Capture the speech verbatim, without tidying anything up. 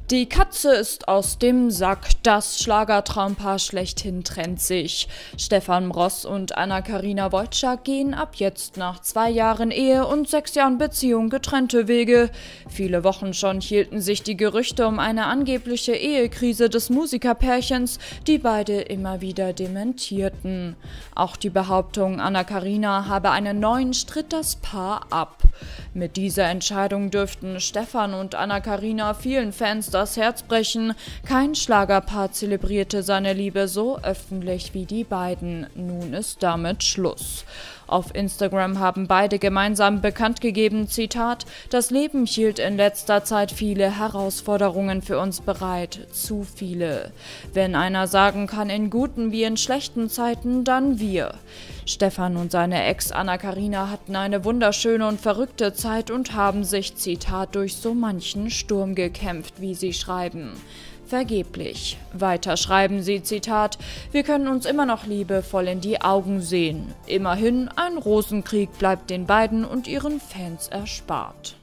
Die Katze ist aus dem Sack, das Schlagertraumpaar schlechthin trennt sich. Stefan Mross und Anna-Karina Wojcik gehen ab jetzt nach zwei Jahren Ehe und sechs Jahren Beziehung getrennte Wege. Viele Wochen schon hielten sich die Gerüchte um eine angebliche Ehekrise des Musikerpärchens, die beide immer wieder dementierten. Auch die Behauptung, Anna-Karina habe einen neuen, stritt das Paar ab. Mit dieser Entscheidung dürften Stefan und Anna-Karina vielen Fans das Herz brechen. Kein Schlagerpaar zelebrierte seine Liebe so öffentlich wie die beiden. Nun ist damit Schluss. Auf Instagram haben beide gemeinsam bekannt gegeben, Zitat, das Leben hielt in letzter Zeit viele Herausforderungen für uns bereit, zu viele. Wenn einer sagen kann, in guten wie in schlechten Zeiten, dann wir. Stefan und seine Ex Anna-Karina hatten eine wunderschöne und verrückte Zeit und haben sich, Zitat, durch so manchen Sturm gekämpft, wie sie schreiben. Vergeblich. Weiter schreiben sie, Zitat, wir können uns immer noch liebevoll in die Augen sehen. Immerhin, ein Rosenkrieg bleibt den beiden und ihren Fans erspart.